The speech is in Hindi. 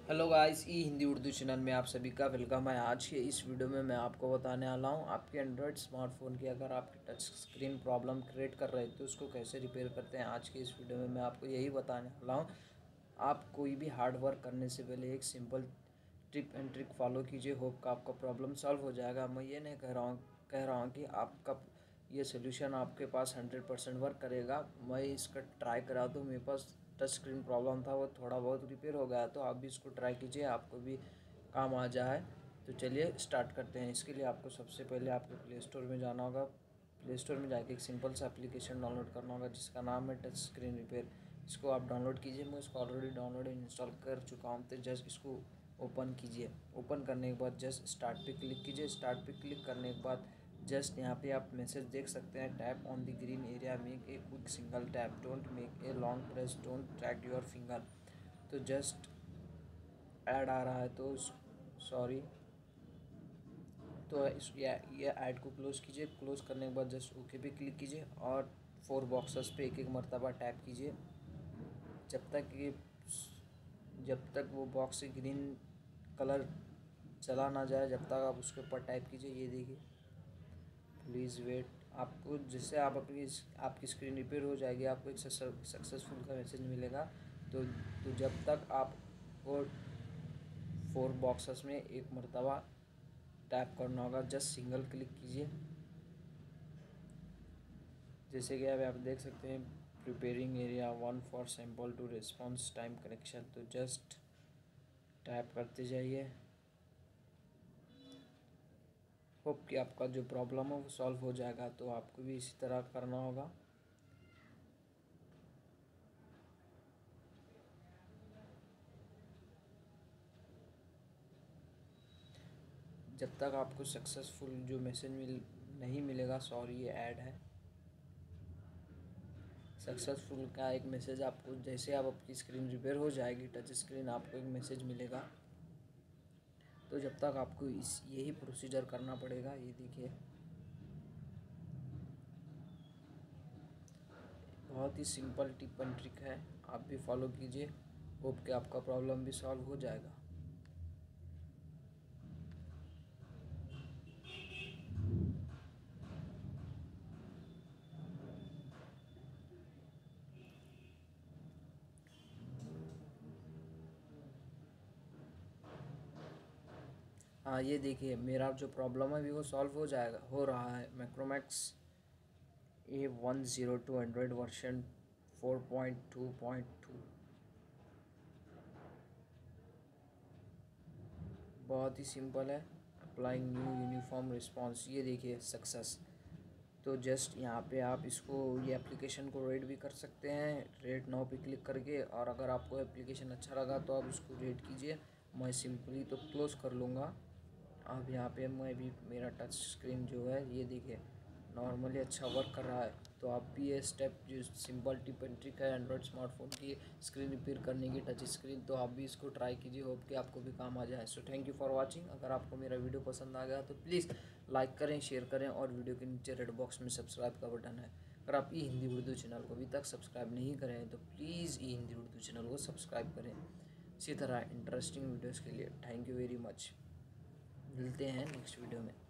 Hello guys, E Hindi Urdu channel में आप सभी का वेलकम है। आज के इस वीडियो में मैं आपको बताने वाला हूँ आपके एंड्रॉयड स्मार्टफोन की अगर आपकी टच स्क्रीन प्रॉब्लम क्रिएट कर रहे तो उसको कैसे रिपेयर करते हैं। आज के इस वीडियो में मैं आपको यही बताने वाला हूँ। आप कोई भी हार्ड वर्क करने से पहले एक simple tip and trick follow कीजिए। होप का आपका प्रॉब्लम सॉल्व हो जाएगा। मैं ये नहीं कह रहा हूँ कि आपका ये सोल्यूशन आपके पास 100% वर्क करेगा। मैं इसका ट्राई करा तो मेरे पास टच स्क्रीन प्रॉब्लम था, वो थोड़ा बहुत रिपेयर हो गया। तो आप भी इसको ट्राई कीजिए, आपको भी काम आ जाए। तो चलिए स्टार्ट करते हैं। इसके लिए आपको सबसे पहले आपको प्ले स्टोर में जाना होगा। प्ले स्टोर में जाके एक सिंपल सा एप्लीकेशन डाउनलोड करना होगा जिसका नाम है टच स्क्रीन रिपेयर। इसको आप डाउनलोड कीजिए। मैं इसको ऑलरेडी डाउनलोड इंस्टॉल कर चुका हूँ। तो जस्ट इसको ओपन कीजिए। ओपन करने के बाद जस्ट स्टार्ट पे क्लिक कीजिए। स्टार्ट पे क्लिक करने के बाद जस्ट यहाँ पे आप मैसेज देख सकते हैं, tap on the green area, make a quick single tap, don't make a long press, don't track your finger. तो जस्ट ऐड आ रहा है तो सॉरी। तो ये ऐड को क्लोज़ कीजिए। क्लोज़ करने के बाद जस्ट ओके पे क्लिक कीजिए और 4 बॉक्सेस पे एक एक मरतबा टैप कीजिए जब तक ये जब तक वो बॉक्स से ग्रीन कलर चला ना जाए, जब तक आप उसके ऊपर टाइप कीजिए। ये देखिए, प्लीज़ वेट। आपको जिससे आप आपकी स्क्रीन रिपेयर हो जाएगी, आपको एक सक्सेसफुल का मैसेज मिलेगा। तो जब तक आप वो 4 बॉक्सेस में एक मरतबा टैप करना होगा। जस्ट सिंगल क्लिक कीजिए। जैसे कि अब आप देख सकते हैं, preparing area 1 for sample to response time connection. तो जस्ट टैप करते जाइए। होप कि आपका जो प्रॉब्लम है वो सॉल्व हो जाएगा। तो आपको भी इसी तरह करना होगा। जब तक आपको सक्सेसफुल जो मैसेज नहीं मिलेगा, सॉरी ये ऐड है। सक्सेसफुल का एक मैसेज आपको, जैसे आप आपकी स्क्रीन रिपेयर हो जाएगी टच स्क्रीन, आपको एक मैसेज मिलेगा। तो जब तक आपको यही प्रोसीजर करना पड़ेगा। ये देखिए, बहुत ही सिंपल टिप एंड ट्रिक है, आप भी फॉलो कीजिए। होप कि आपका प्रॉब्लम भी सॉल्व हो जाएगा। हाँ, ये देखिए, मेरा जो प्रॉब्लम है भी वो सॉल्व हो रहा है। Micromax A102 Android version 4.2.2। बहुत ही सिंपल है। अप्लाइंग न्यू यूनिफॉर्म रिस्पॉन्स, ये देखिए सक्सेस। तो जस्ट यहाँ पे आप इसको, ये एप्लीकेशन को रेट भी कर सकते हैं, रेट नाउ पे क्लिक करके। और अगर आपको एप्लीकेशन अच्छा लगा तो आप इसको रेट कीजिए। मैं सिंपली तो क्लोज़ कर लूँगा। अब यहाँ पे मैं भी, मेरा टच स्क्रीन जो है ये देखिए नॉर्मली अच्छा वर्क कर रहा है। तो आप भी ये स्टेप, जो सिंपल टिप एंड ट्रिक है एंड्रॉयड स्मार्टफोन की स्क्रीन रिपेयर करने की, टच स्क्रीन, तो आप भी इसको ट्राई कीजिए। होप कि आपको भी काम आ जाए। So thank you for watching. अगर आपको मेरा वीडियो पसंद आ गया तो प्लीज़ लाइक करें, शेयर करें, और वीडियो के नीचे रेड बॉक्स में सब्सक्राइब का बटन है। अगर आप ई हिंदी उर्दू चैनल को अभी तक सब्सक्राइब नहीं करें तो please E Hindi Urdu channel को सब्सक्राइब करें। इसी तरह इंटरेस्टिंग वीडियोज़ के लिए थैंक यू वेरी मच। मिलते हैं नेक्स्ट वीडियो में।